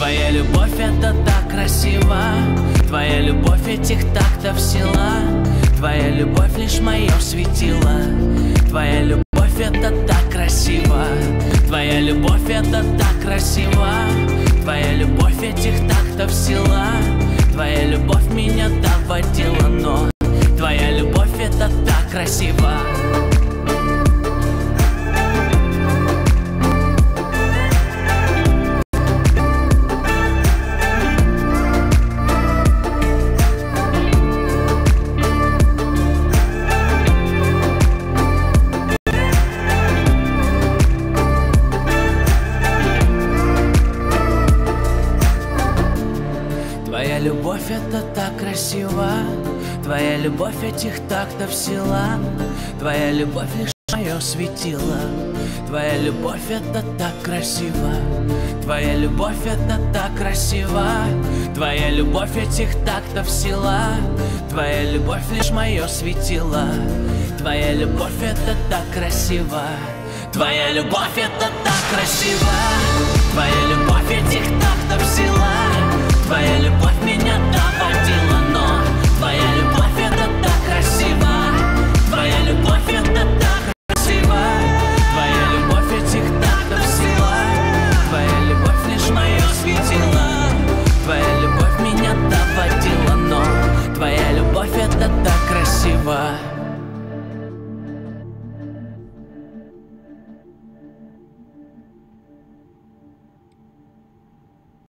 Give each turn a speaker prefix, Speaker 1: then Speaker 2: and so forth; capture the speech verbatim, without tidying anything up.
Speaker 1: Твоя любовь это так красиво, твоя любовь этих тактов сила, твоя любовь лишь мое светило. Твоя любовь это так красиво, твоя любовь это так красиво, твоя любовь этих тактов сила, твоя любовь меня доводила, но твоя любовь это так красиво. Твоя любовь это так красиво, твоя любовь этих тактов сила, твоя любовь лишь мое светило. Твоя любовь это так красиво, твоя любовь это так красиво, твоя любовь этих тактов сила, твоя любовь лишь мое светило. Твоя любовь это так красиво, твоя любовь это так красиво, твоя любовь этих тактов сила, твоя любовь меня доводила.